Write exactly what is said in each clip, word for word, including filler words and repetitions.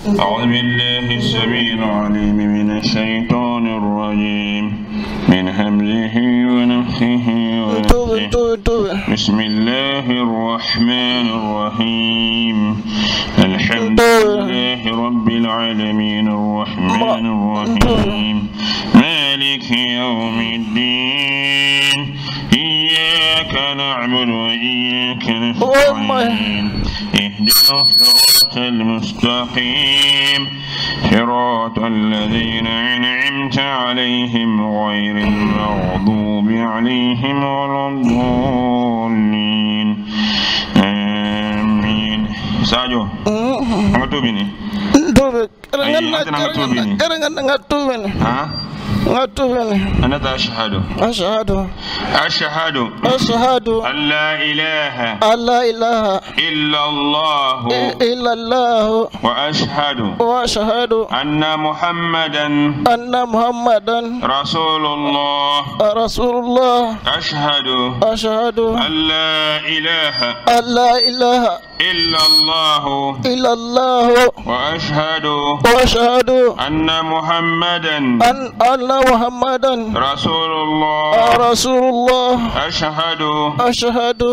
أعوذ بالله السميع العليم من الشيطان الرجيم من همزه ونفخه ونفخه بسم الله الرحمن الرحيم الحمد لله رب العالمين الرحمن الرحيم مالك يوم الدين إياك نعبد وإياك نستعين اهدنا الصراط المستقيم صراط الذين أنعمت عليهم غير المغضوب عليهم ولا الضالين آمين. ساجو أنت توبيني توبك أنت توبيني ها أنا أشهد أشهد أشهد أشهد أن لا إله لا إله إلا الله إلا الله وأشهد وأشهد أن محمدا أن محمدا رسول الله رسول الله أشهد أشهد أن لا إله لا إله إلا الله إلا الله وأشهد وأشهد أن محمدا أن محمدا رسول الله رسول الله أشهد أشهد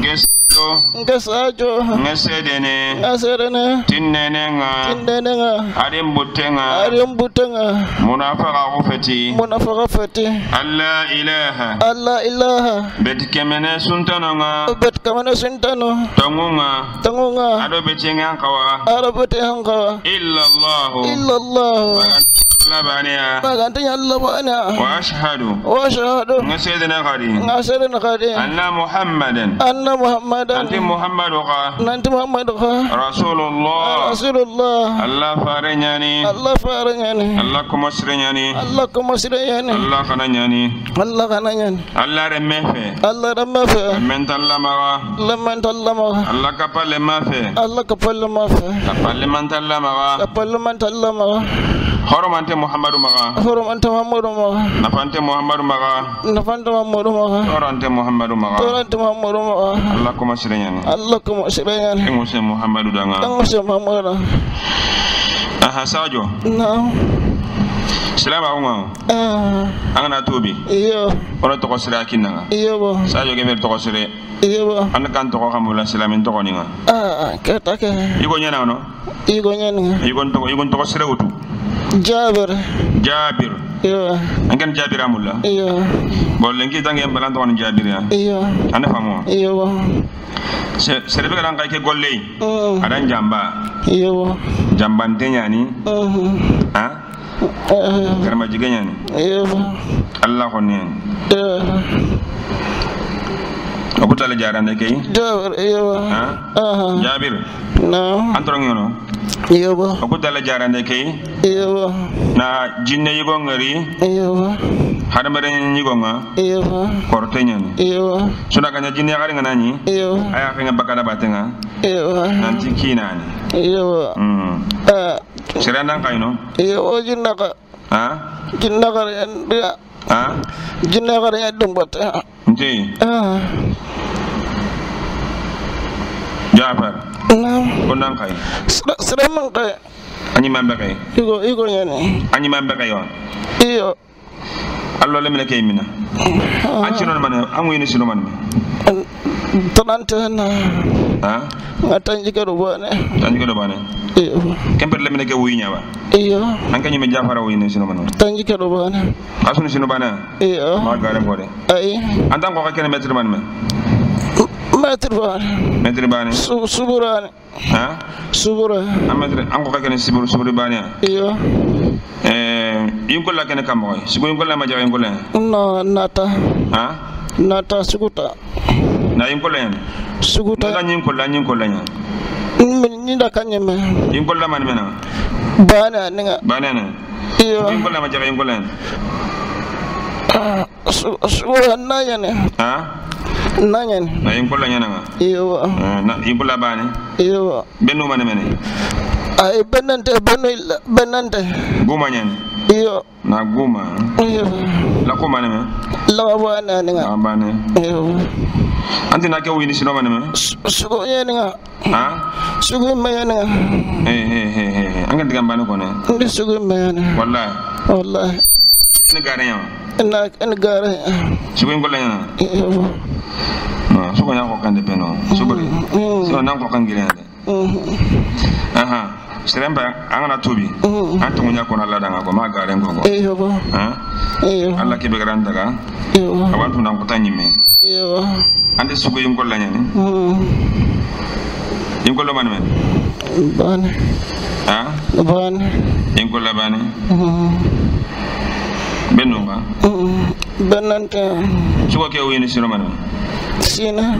Ngesajo ngesedene ngesedene tinnenenga tinnenenga arimbutenga arimbutenga munafaqa gufati munafaqa fati alla ilaha alla ilaha betkemene suntananga betkamene suntano tangunga tangunga ado betenga kawa ado betenga kawa illa allah illa allah labania bagantanya labania wa ashhadu wa ashhadu ngesedene qadi ngesedene qadi anna muhammadan anna muhammadan nanti muhammadu ka nanti muhammadu ka rasulullah rasulullah allah farenyani allah farenyani allah kumasrenyani allah kumasrenyani allah kananyani allah kananyani allah remefe allah remefe mentallama lamentallama allah kapalle mafe allah kapalle mafe kapalle mantallama kapalle mantallama horomante muhammadu maga horomante muhammadu maga nafante muhammadu maga nafante muhammadu maga horante muhammadu maga horante muhammadu maga allah kuma siranyani allah kuma siranyani nguse muhammadu danga nguse muhammadu aha sajo no salama umma ah angana tobi iyo ono to ko sira kinanga iyo bo sajo gemer to ko sire iyo bo an kan to ko xamula salamin to ko ninga ah kata ke igo nyana no igo nyana igo to igo to ko sire wutu Diabir Diabir iya angkan Diabir amulla iya bolen ki tangi embalan to on Diabir ya iya anda famo iya wa serbe kan kay ke golle adan jamba iya wa jambante nyani ha karma jigenya ni iya Allah ko ni aku tala jarande kay Diabir iya ha Diabir no antorong yono iya ba aku tala jarande kay iya ba na jinne yigo ngari iya ba hada mare nyigo nga iya ba kortenya ni iya ba suna kanya jinne ngari nganani iya aya fenga bakada batenga iya ba nanti kinani iya ba mm eh sirana kayno iya o jinna ka ha jinna ka ya ha jinna ka ya dumbat nti ah Diabir nah kondang kay seraman kay anyi mambe kay igo igo nyane anyi mambe kay yo iyo allo le mena kay mina anci non man amu yini sino man tanante na ha ngatanji ko bone tanji ko bone iyo kemper le mena kay wuyi nyawa iyo an kanyi me Diabir wuyi sino man tanji ko bone asunu sino bana iyo ma gare ko de ay antan ko kene metre man me metre bane metre bane suburane ha subura amadre anko ka kene siburu suburu bane iyo eh yinko la kene kamoy sigo yinko la ma jaw yinko la no nata ha nata suguta na yinko la suguta na yinko la yinko la nya ni nda kanyeme yinko la man mena bana ninga bana na iyo yinko la ma jaw yinko la suguta na yane ha nanyen na yimpo la nyana iyo na yimpo la bane iyo benu mane mene ay benante benu benante guma nyen iyo na guma iyo la ko mane me la bana nga bane iyo anti na ke wini sino mane me sugo yenga ha sugo mayana eh eh eh angandi gambane ko ne ndi sugu mene wallahi wallahi ni garanya ina en gare sugu ngola nya no sugu nya ko kande peno sugu so nan ko kangire ande aha seremba angana tobi antu nya ko na lada ngako ma gare ngoko eh yobo ha eh Allah ke be garanta ga yo abantu nan ko tanyime yo ande sugu ngola nya ni ingolo man men bane ha bane ingolo bane benno ba benante sugo ke wini sino man sina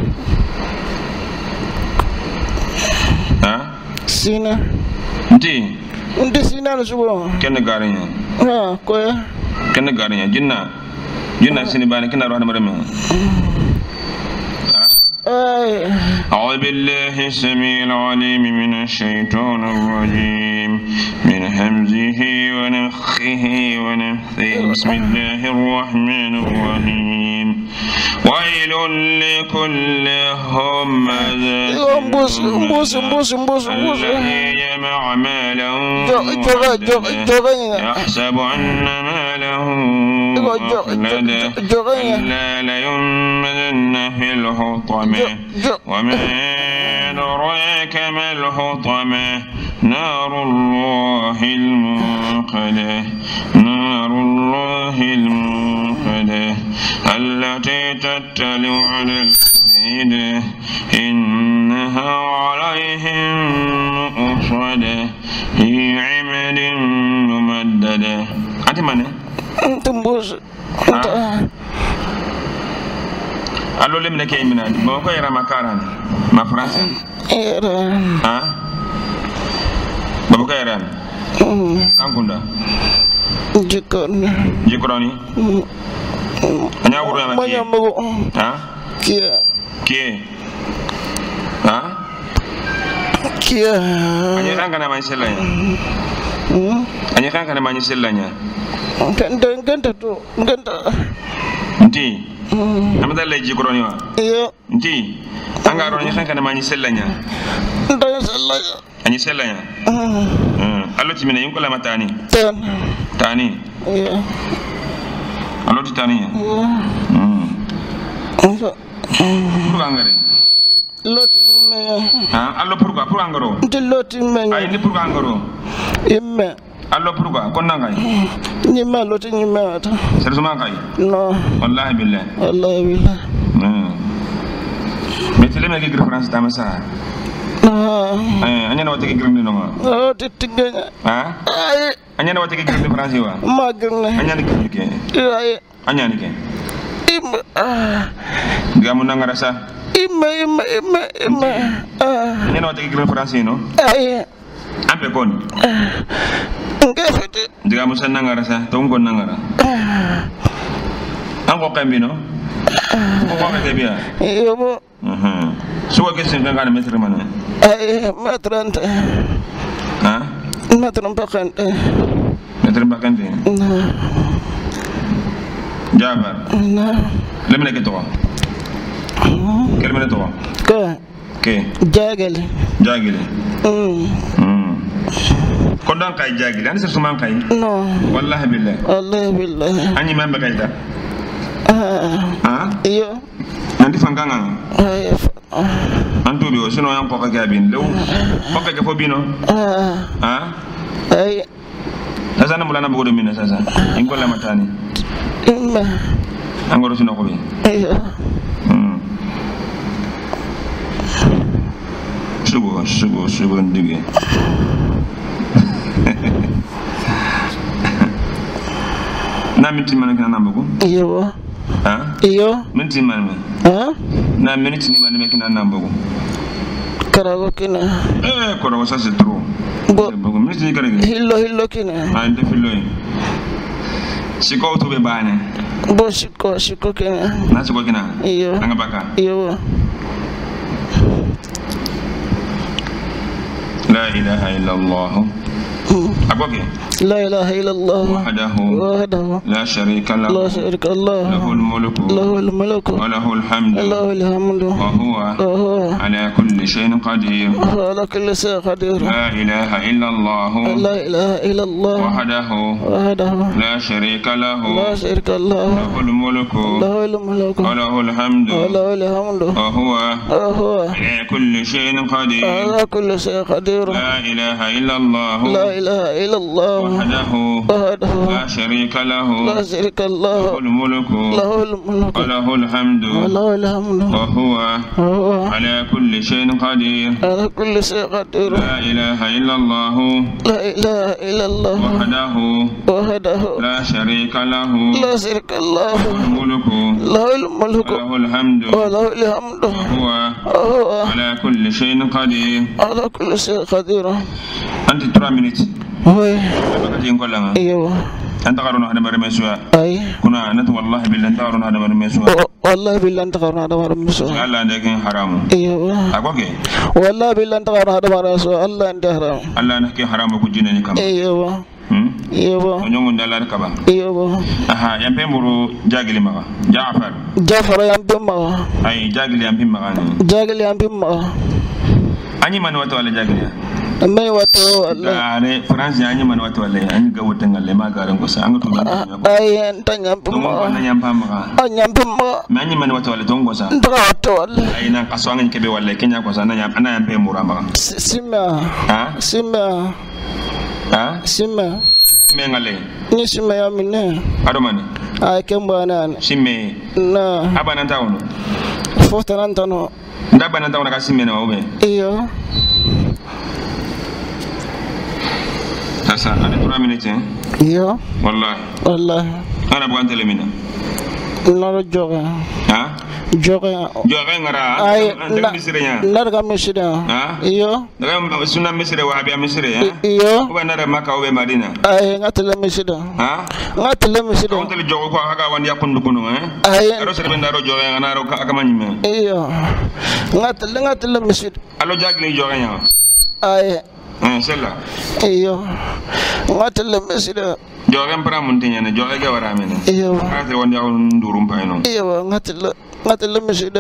ha sina ndi ndi sina no sugo ken garinya ha ko ya ken garinya jinna jinna sini bane ken ro mare men أعوذ بالله السميع العليم من الشيطان الرجيم من همزه ونفخه ونفثه بسم الله الرحمن الرحيم ويل لكل همزة الذي جمع مالا يحسب أن ماله أخلده كلا لينبذن في الحطمة وما أدراك ما الحطمة نار الله الموقدة نار الله الموقدة التي تطلع على الأفئدة إنها عليهم مؤصدة في عمد ممددة أنت من؟ أنت مبوس allo lemne ke imina mo ko era makaran ma français era ha babo ko era kankunda jikon jikroni anya wuro ma ki ha kia ki ha kia anya kanga na man sellanya anya kanga na man sellanya ganda ganda to ganda nti amada lay jikroni wa iyo nti anga ro nya kanga na man sellanya ndo sellanya anyi sellanya hmm allo timina yin ko la matani tan tani iyo allo tani hmm pour angare loti me ha allo pourquoi pour angaro nti loti me ay ni pour angaro imme allo pourquoi kon nangay ni ma loti ni ma ata sérieusement kay no wallahi billah wallahi billah hmm mais tele me ke France ta masa ah eh anya na wate ke grindi no ma oh titiganya ha ay anya na wate ke grindi France wa magne anya ni ke ay anya ni ke imme ah gamu nangara sa imme imme imme imme ah anya na wate ke grindi France no ay ampe kon ngefete diga musa nangara sa to ngon nangara ango kambi no ko ko ke biya yobo mhm so ko kesin kan kana metre man ay matrante ha matran bakante metre bakante na Diabir na lemne ke to kelmene to ka ke jagale jagile mm hmm ko don kay jagile ani se man kay no wallahi billahi wallahi billahi anyi membe kay da ah ha iyo nanti fanganga ay antu bi o sino yan ko ka gabin lew ko ka fo bino ah ha ay sasa na mulana bugo do mina sasa ingo la matani imme angoro sino ko bi iyo hmm sugo sugo sugo ndige na minti man kana nambugo iyo ha iyo minti man me ha na minti ni man me kana nambugo karago kina eh ko do ça c'est trop bo bugo minti ni kare hillo hillo kina ha inde fillo siko to be bane bo shiko shiko kina na siko kina iyo anga baka iyo la ilaha illa allah لا إله إلا الله وحده وحده لا شريك له لا شريك له له الملك له الملك وله الحمد له الحمد وهو وهو على كل شيء قدير على كل شيء قدير لا إله إلا الله لا إله إلا الله وحده وحده لا شريك له لا شريك له له الملك له الملك وله الحمد وله الحمد وهو وهو على كل شيء قدير على كل شيء قدير لا إله إلا الله لا إله إلا الله وحده وحده لا شريك له لا شريك له له الملك له الملك وله الحمد وله الحمد وهو وهو على كل شيء قدير على كل شيء قدير لا إله إلا الله لا إله إلا الله وحده وحده لا شريك له لا شريك له الملك له الملك وله الحمد وله الحمد وهو وهو على كل شيء قدير على كل شيء قدير. أنت ترى منك وي أيوه أنت قارون هذا مرمسوا أي كنا نت والله بالله أنت قارون هذا مرمسوا والله بالله أنت قارون هذا مرمسوا الله عندك حرام أيوه أقولك والله بالله أنت قارون هذا مرمسوا الله عندك حرام الله عندك حرام وكجينا نكمل أيوه أيوه ونجوم دلار كبا أيوه أها يمبي مرو جاغلي ما جعفر جعفر يمبي ما أي جاغلي يمبي ما جاغلي يمبي ما أني من واتو ولا جاغلي mai wato Allah ne France ya yi man wato wallahi an ga wutan Allah ma garan ko an ga to ai tan yampa ma an yampa ma an yampa ma man yi man wato wallahi don gosa ndra wato wallahi ai nan kaso an kebe wallahi kenya ko sana ya ana yampa murama sima ha sima ha sima me ngale ni sima ya minne ado mani ai kemba nan simme na abana tawno fota nan tano ndabana tawno ka simme na obe iyo Sasa ada trois minutes hein? Iya. Wallahi. Wallahi. Ana bukan telemina. Naro joga. Ha? Joga. Joga ngara. Ay, na misirnya. Nar ga misira. Ha? Iyo. Daga sunna misire wa habia misire ya. Iyo. Wa nara maka wa Madina. Ay, ngatele misira. Ha? Ngatele misira. Ko tele jogo ko haga wandi yakundu kunu eh. Ay. Aro serbe ndaro joga ngana ro ka akamanyime. Iyo. Ngatele ngatele misira. Alo jagli joga nya. Ay. Eh, sella. Iyo. Ngatele misira. Joga mpara muntinya ne joga ga wara mene. Iyo. Ate wandi yakun ndurum payno. Iyo, ngatele ngatele misira.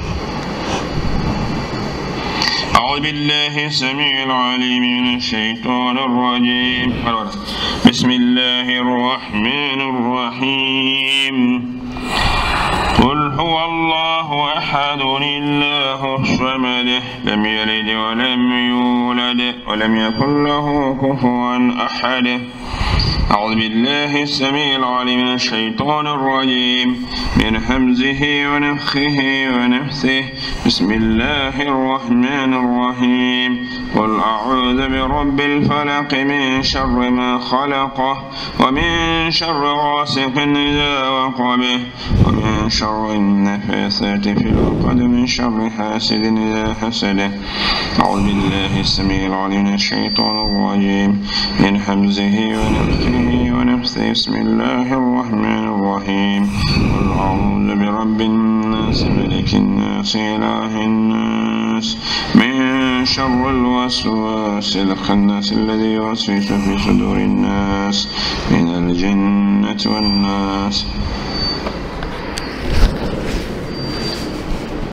أعوذ بالله السميع العليم من الشيطان الرجيم بسم الله الرحمن الرحيم قل هو الله أحد الله الصمد لم يلد ولم يولد ولم يكن له كفوا أحد أعوذ بالله السميع العليم من الشيطان الرجيم من همزه ونفخه ونفثه بسم الله الرحمن الرحيم قل أعوذ برب الفلق من شر ما خلق ومن شر غاسق إذا وقب ومن شر النفاثات في العقد من شر حاسد إذا حسد أعوذ بالله السميع العليم من الشيطان الرجيم من همزه ونفخه ونفثه بسم الله الرحمن الرحيم قل أعوذ برب الناس ملك الناس إله الناس من شر الوسواس الخناس الذي يوسوس في صدور الناس من الجنة والناس